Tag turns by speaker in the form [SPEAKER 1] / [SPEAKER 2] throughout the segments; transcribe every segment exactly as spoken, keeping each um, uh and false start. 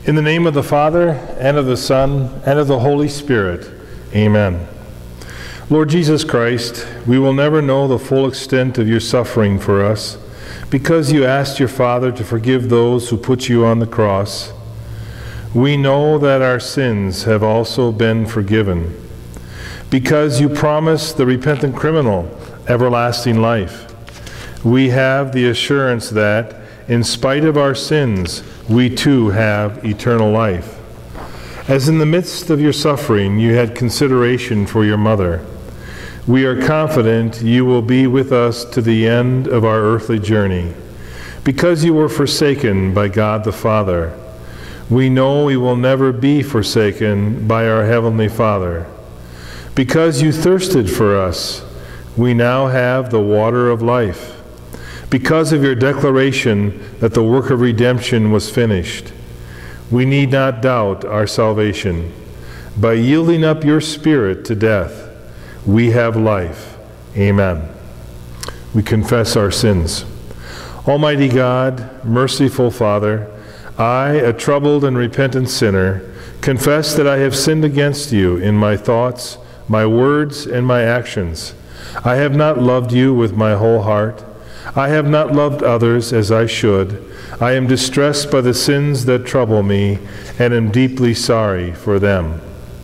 [SPEAKER 1] In the name of the Father, and of the Son, and of the Holy Spirit. Amen. Lord Jesus Christ, we will never know the full extent of your suffering for us, because you asked your Father to forgive those who put you on the cross. We know that our sins have also been forgiven, because you promised the repentant criminal everlasting life. We have the assurance that, in spite of our sins, we too have eternal life. As in the midst of your suffering you had consideration for your mother, we are confident you will be with us to the end of our earthly journey. Because you were forsaken by God the Father, we know we will never be forsaken by our Heavenly Father. Because you thirsted for us, we now have the water of life. Because of your declaration that the work of redemption was finished, we need not doubt our salvation. By yielding up your Spirit to death, we have life. Amen. We confess our sins. Almighty God, merciful Father, I, a troubled and repentant sinner, confess that I have sinned against you in my thoughts, my words, and my actions. I have not loved you with my whole heart. I have not loved others as I should. I am distressed by the sins that trouble me, and am deeply sorry for them.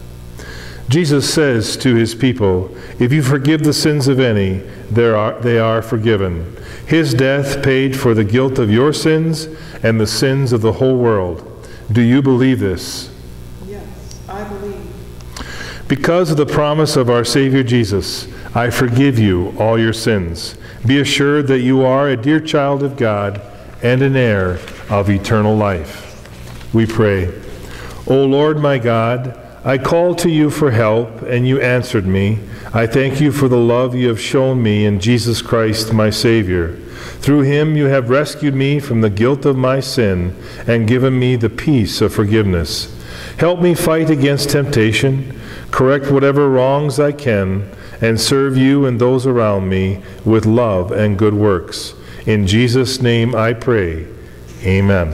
[SPEAKER 1] Jesus says to his people, if you forgive the sins of any, they are, they are forgiven. His death paid for the guilt of your sins and the sins of the whole world. Do you believe this?
[SPEAKER 2] Yes, I believe.
[SPEAKER 1] Because of the promise of our Savior Jesus, I forgive you all your sins. Be assured that you are a dear child of God and an heir of eternal life. We pray, O Lord my God, I called to you for help, and you answered me. I thank you for the love you have shown me in Jesus Christ, my Savior. Through him you have rescued me from the guilt of my sin and given me the peace of forgiveness. Help me fight against temptation, correct whatever wrongs I can, and serve you and those around me with love and good works. In Jesus' name I pray. Amen.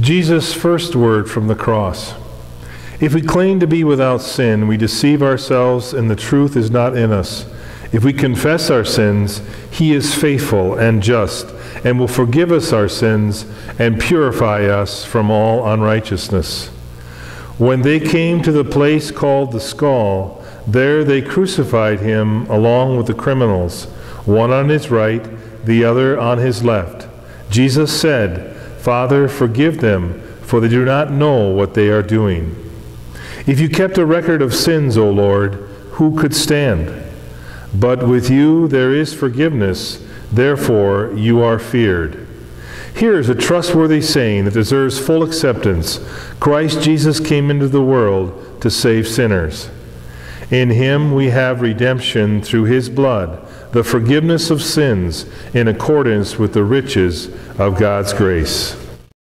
[SPEAKER 1] Jesus' first word from the cross. If we claim to be without sin, we deceive ourselves and the truth is not in us. If we confess our sins, he is faithful and just and will forgive us our sins and purify us from all unrighteousness. When they came to the place called the Skull, there they crucified him along with the criminals, one on his right, the other on his left. Jesus said, "Father, forgive them, for they do not know what they are doing." If you kept a record of sins, O Lord, who could stand? But with you there is forgiveness, therefore you are feared. Here is a trustworthy saying that deserves full acceptance. Christ Jesus came into the world to save sinners. In him we have redemption through his blood, the forgiveness of sins in accordance with the riches of God's grace.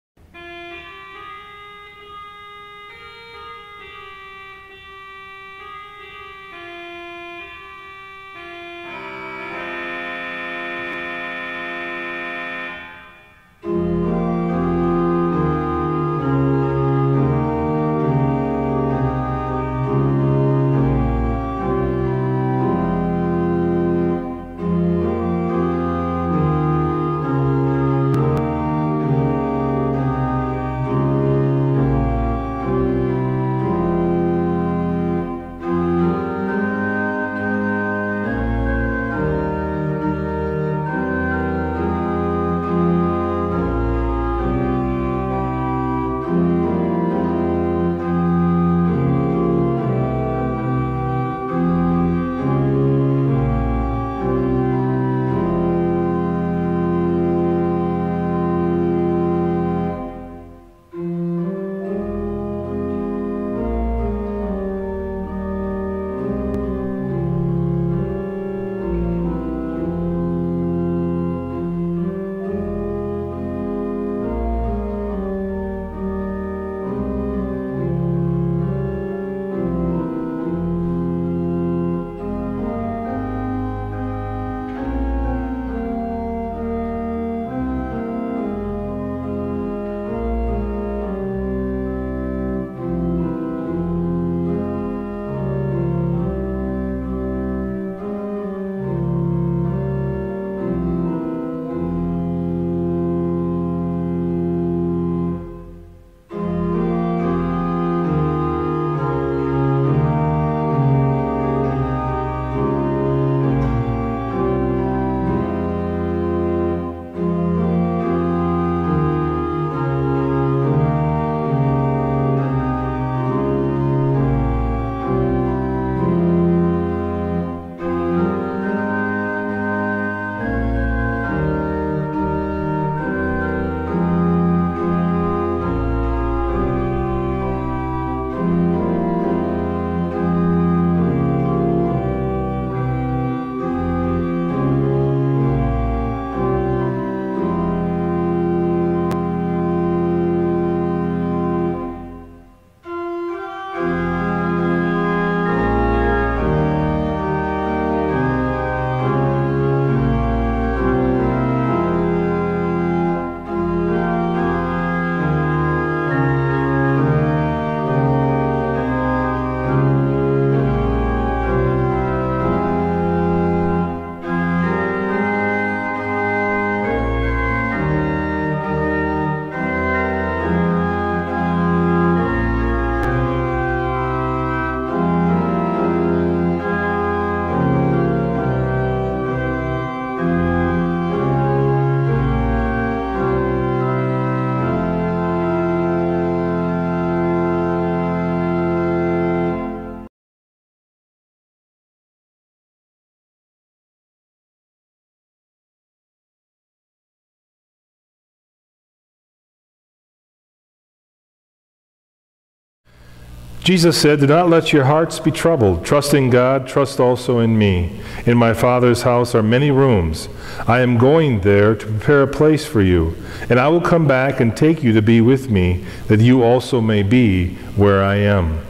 [SPEAKER 1] Jesus said, "Do not let your hearts be troubled. Trust in God, trust also in me. In my Father's house are many rooms. I am going there to prepare a place for you, and I will come back and take you to be with me, that you also may be where I am."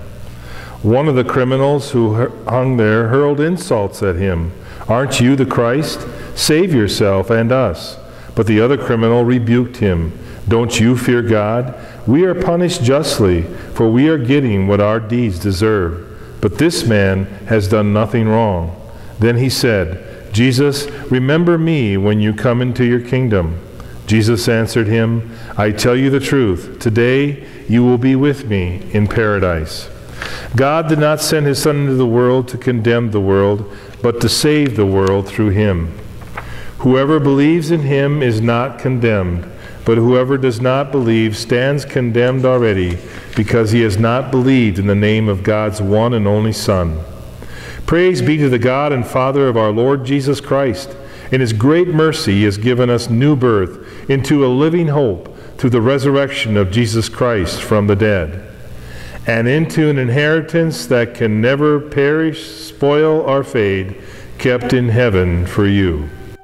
[SPEAKER 1] One of the criminals who hung there hurled insults at him. "Aren't you the Christ? Save yourself and us." But the other criminal rebuked him. "Don't you fear God? We are punished justly, for we are getting what our deeds deserve. But this man has done nothing wrong." Then he said, "Jesus, remember me when you come into your kingdom." Jesus answered him, "I tell you the truth, today you will be with me in paradise." God did not send his Son into the world to condemn the world, but to save the world through him. Whoever believes in him is not condemned, but whoever does not believe stands condemned already, because he has not believed in the name of God's one and only Son. Praise be to the God and Father of our Lord Jesus Christ. In his great mercy he has given us new birth into a living hope through the resurrection of Jesus Christ from the dead, and into an inheritance that can never perish, spoil, or fade, kept in heaven for you.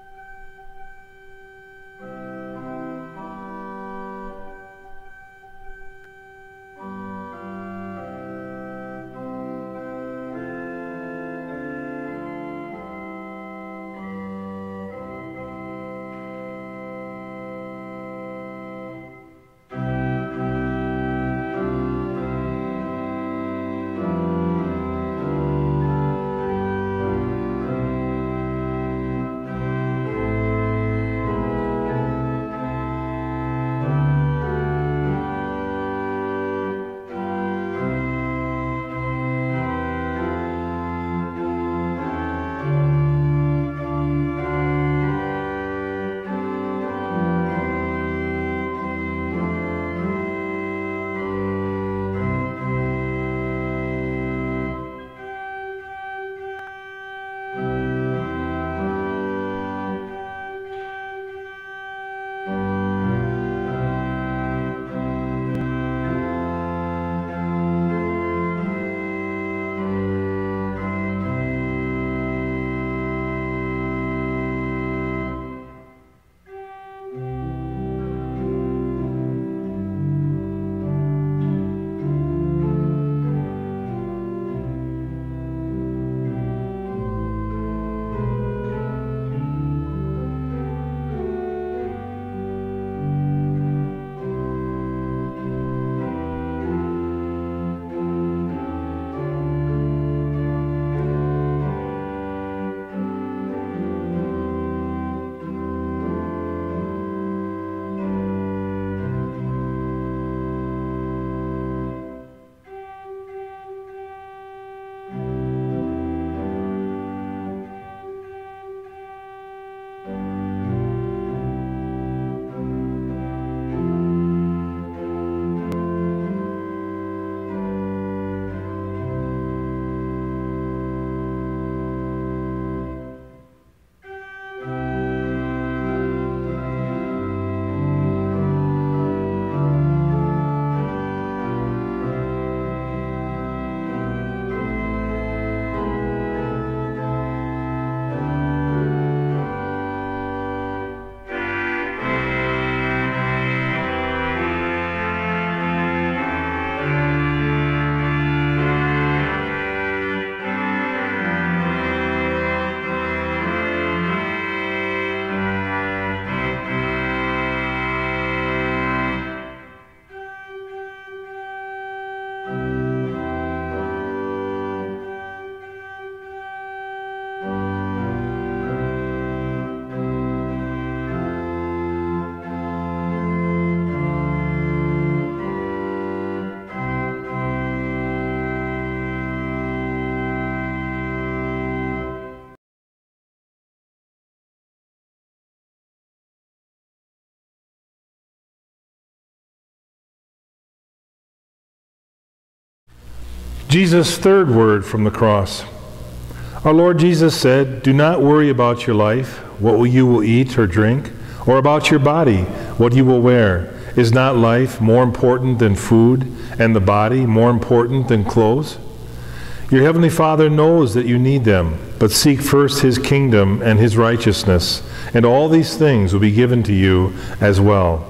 [SPEAKER 1] Jesus' third word from the cross. Our Lord Jesus said, "Do not worry about your life, what you will eat or drink, or about your body, what you will wear. Is not life more important than food, and the body more important than clothes? Your heavenly Father knows that you need them, but seek first his kingdom and his righteousness, and all these things will be given to you as well."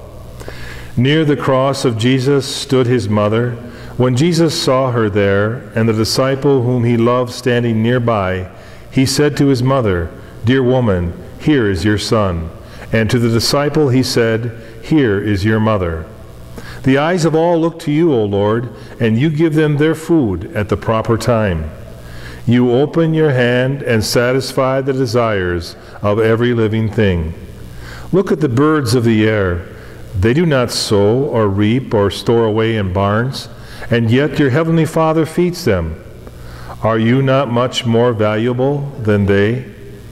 [SPEAKER 1] Near the cross of Jesus stood his mother. When Jesus saw her there, and the disciple whom he loved standing nearby, he said to his mother, "Dear woman, here is your son." And to the disciple he said, "Here is your mother." The eyes of all look to you, O Lord, and you give them their food at the proper time. You open your hand and satisfy the desires of every living thing. Look at the birds of the air. They do not sow or reap or store away in barns, and yet your heavenly Father feeds them. Are you not much more valuable than they?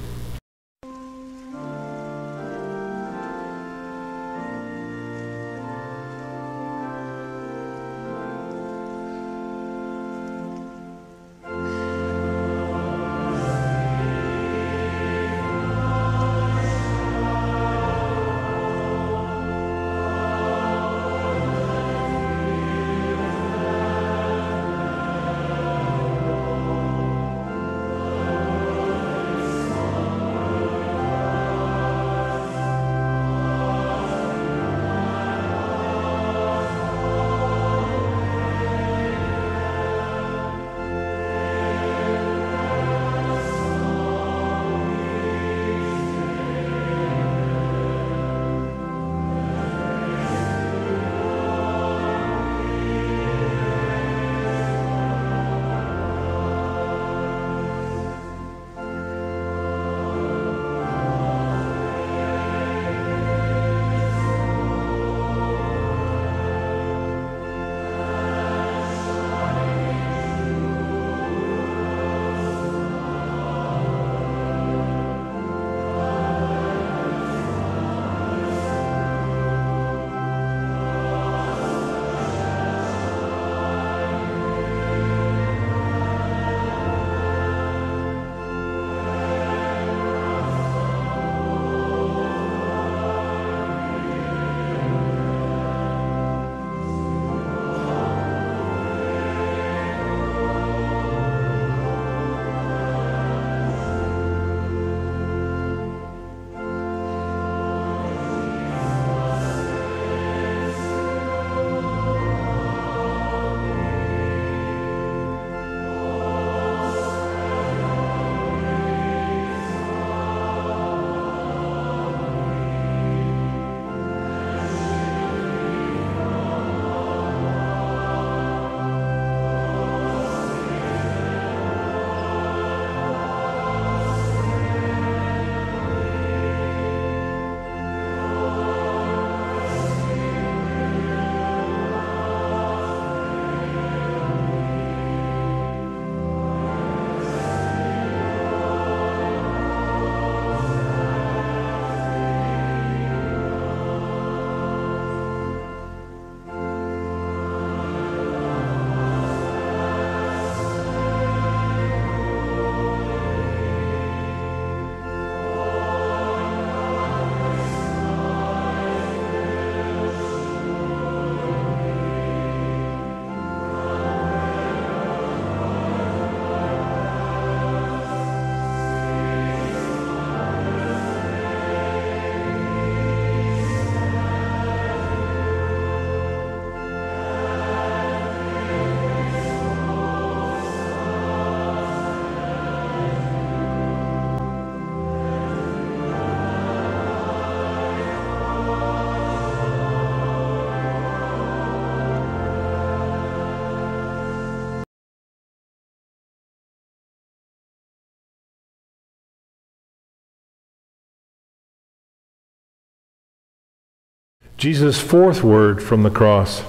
[SPEAKER 1] Jesus' fourth word from the cross.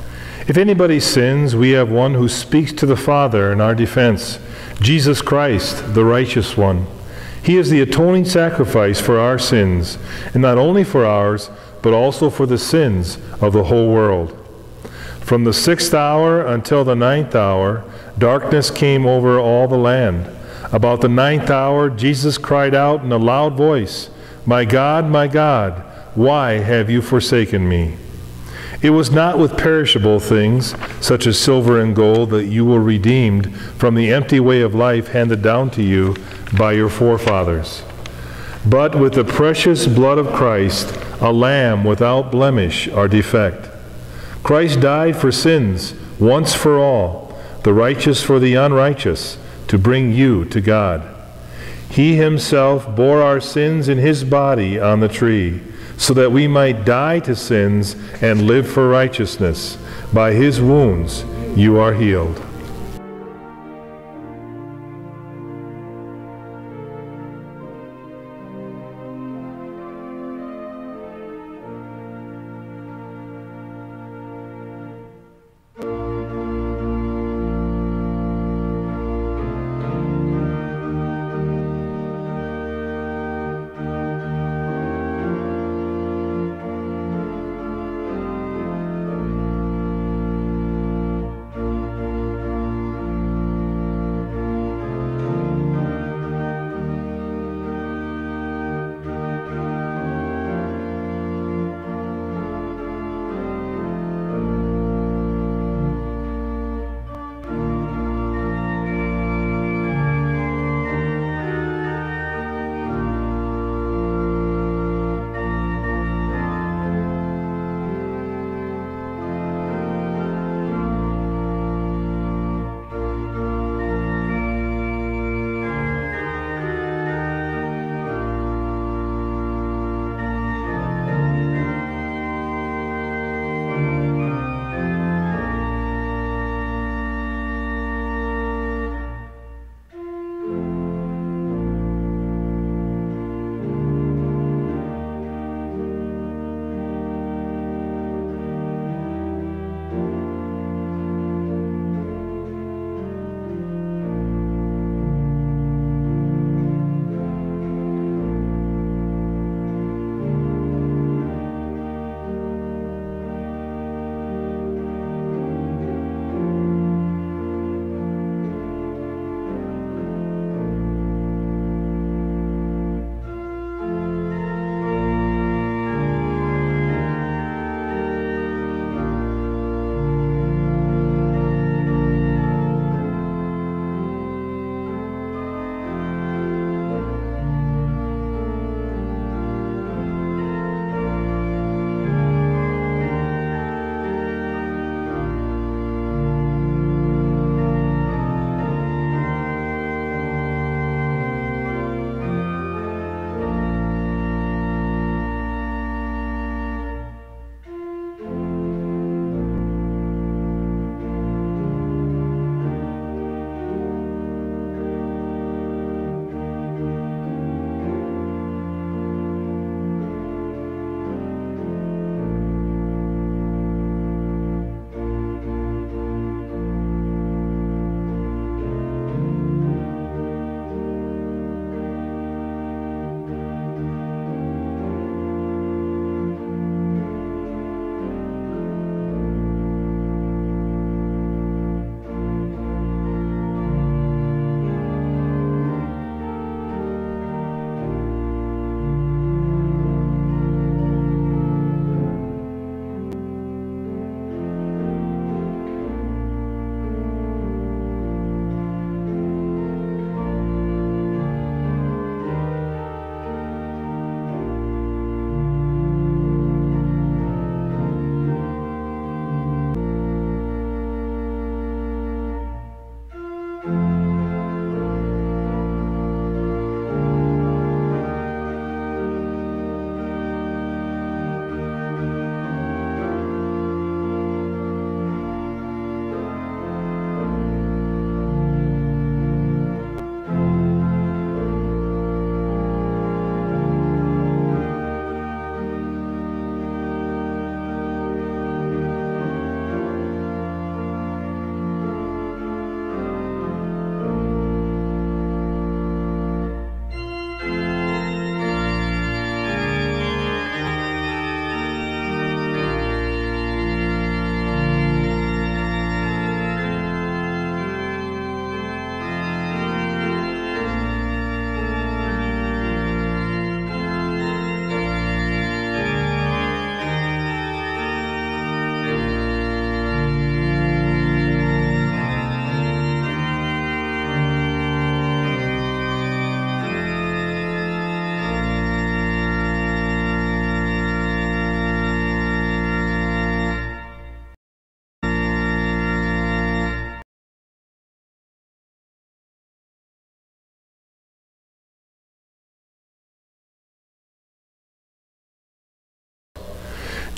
[SPEAKER 1] If anybody sins, we have one who speaks to the Father in our defense, Jesus Christ, the righteous one. He is the atoning sacrifice for our sins, and not only for ours, but also for the sins of the whole world. From the sixth hour until the ninth hour, darkness came over all the land. About the ninth hour, Jesus cried out in a loud voice, "My God, my God, why have you forsaken me?" It was not with perishable things, such as silver and gold, that you were redeemed from the empty way of life handed down to you by your forefathers, but with the precious blood of Christ, a lamb without blemish or defect. Christ died for sins once for all, the righteous for the unrighteous, to bring you to God. He himself bore our sins in his body on the tree, so that we might die to sins and live for righteousness. By his wounds you are healed.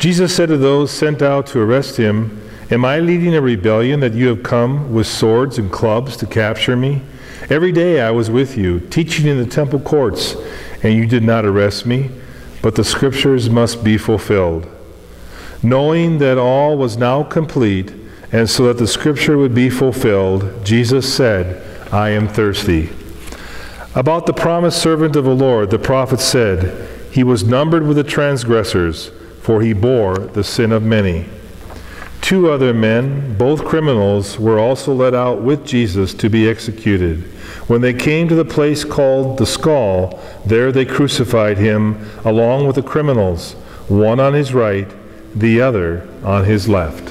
[SPEAKER 1] Jesus said to those sent out to arrest him, "Am I leading a rebellion that you have come with swords and clubs to capture me? Every day I was with you, teaching in the temple courts, and you did not arrest me, but the scriptures must be fulfilled." Knowing that all was now complete, and so that the scripture would be fulfilled, Jesus said, "I am thirsty." About the promised servant of the Lord, the prophet said, "He was numbered with the transgressors, for he bore the sin of many." Two other men, both criminals, were also led out with Jesus to be executed. When they came to the place called the Skull, there they crucified him along with the criminals, one on his right, the other on his left.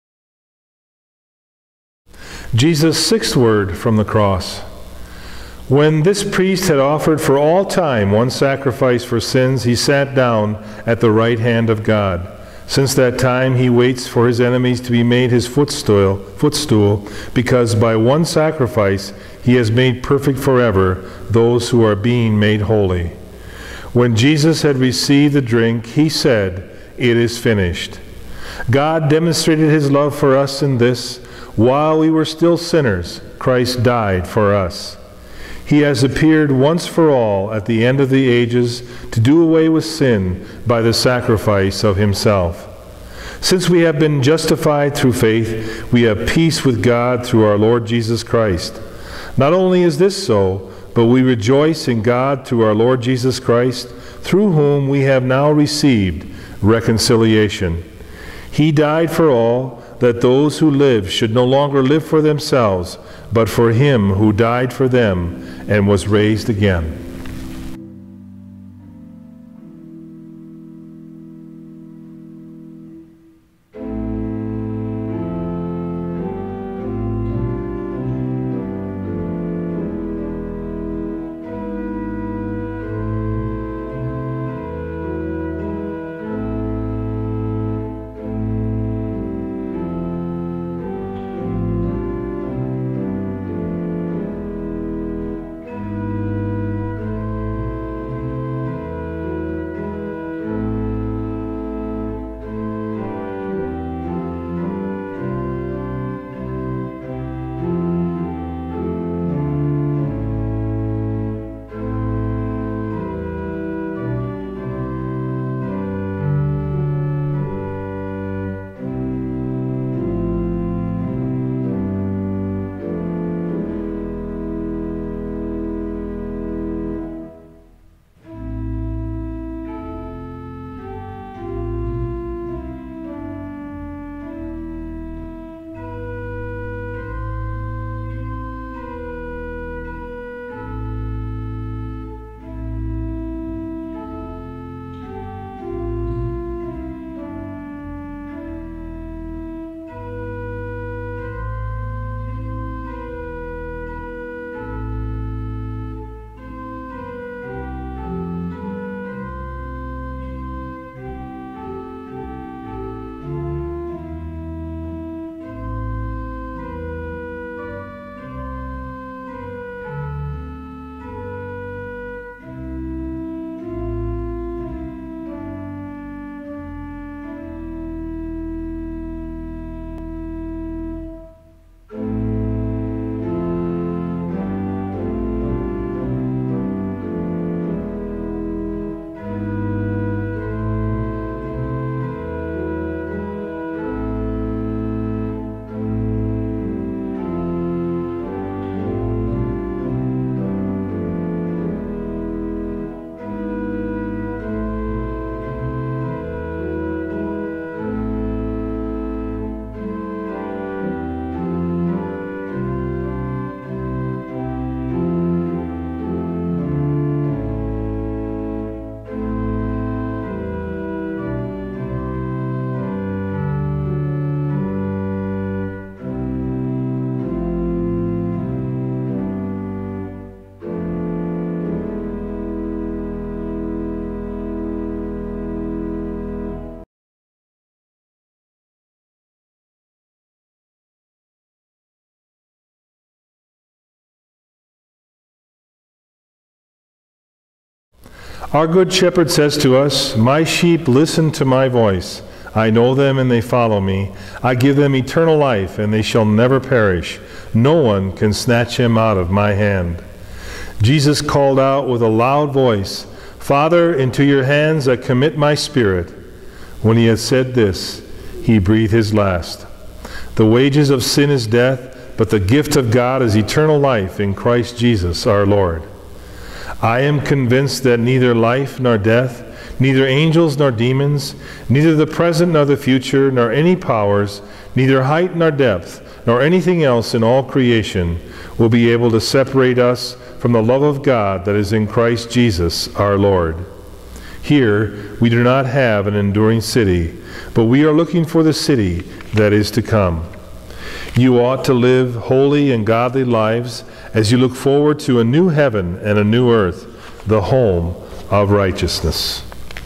[SPEAKER 1] Jesus' sixth word from the cross. When this priest had offered for all time one sacrifice for sins, he sat down at the right hand of God. Since that time he waits for his enemies to be made his footstool, footstool, because by one sacrifice he has made perfect forever those who are being made holy. When Jesus had received the drink, he said, "It is finished." God demonstrated his love for us in this: while we were still sinners, Christ died for us. He has appeared once for all at the end of the ages to do away with sin by the sacrifice of himself. Since we have been justified through faith, we have peace with God through our Lord Jesus Christ. Not only is this so, but we rejoice in God through our Lord Jesus Christ, through whom we have now received reconciliation. He died for all, that those who live should no longer live for themselves, but for him who died for them and was raised again. Our Good Shepherd says to us, "My sheep listen to my voice. I know them and they follow me. I give them eternal life and they shall never perish. No one can snatch him out of my hand." Jesus called out with a loud voice, "Father, into your hands I commit my spirit." When he had said this, he breathed his last. The wages of sin is death, but the gift of God is eternal life in Christ Jesus our Lord. I am convinced that neither life nor death, neither angels nor demons, neither the present nor the future, nor any powers, neither height nor depth, nor anything else in all creation will be able to separate us from the love of God that is in Christ Jesus our Lord. Here we do not have an enduring city, but we are looking for the city that is to come. You ought to live holy and godly lives as you look forward to a new heaven and a new earth, the home of righteousness.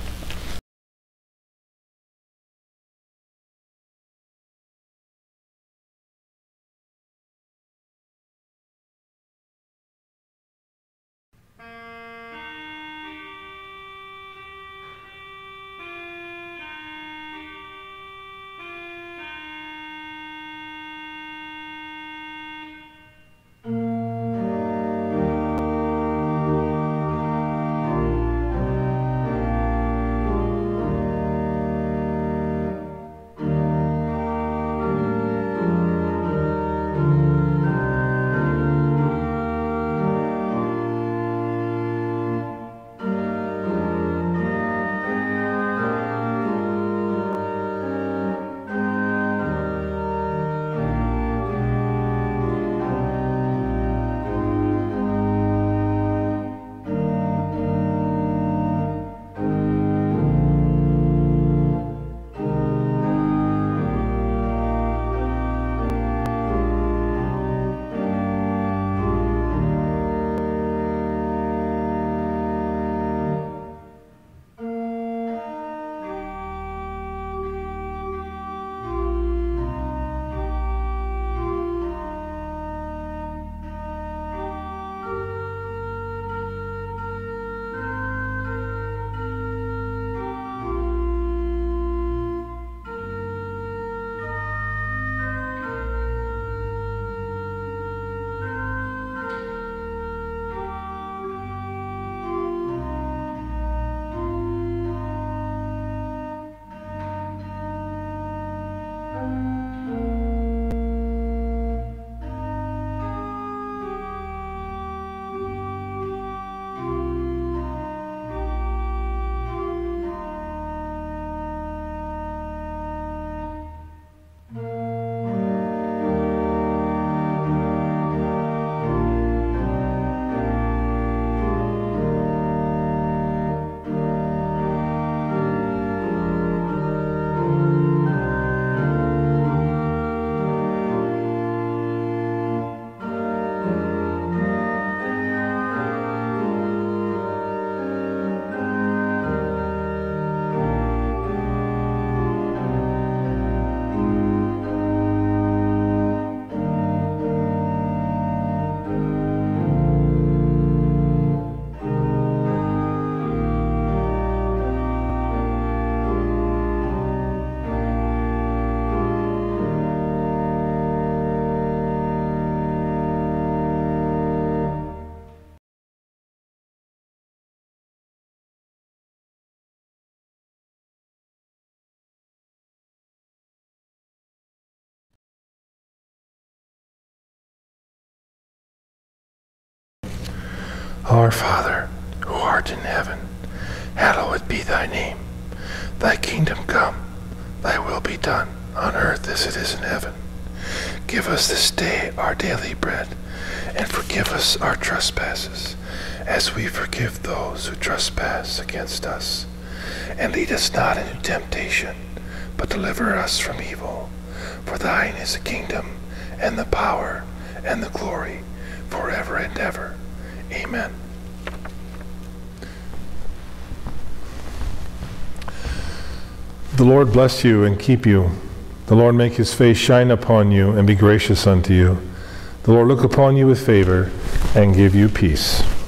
[SPEAKER 1] Our Father, who art in heaven, hallowed be thy name. Thy kingdom come, thy will be done, on earth as it is in heaven. Give us this day our daily bread, and forgive us our trespasses, as we forgive those who trespass against us. And lead us not into temptation, but deliver us from evil. For thine is the kingdom, and the power, and the glory, forever and ever. Amen. The Lord bless you and keep you. The Lord make his face shine upon you and be gracious unto you. The Lord look upon you with favor and give you peace.